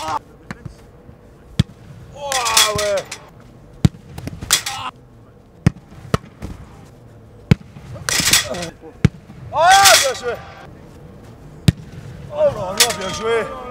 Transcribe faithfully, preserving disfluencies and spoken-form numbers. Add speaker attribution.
Speaker 1: Oh, ouais. Ah, bien joué. Oh là là, bien joué.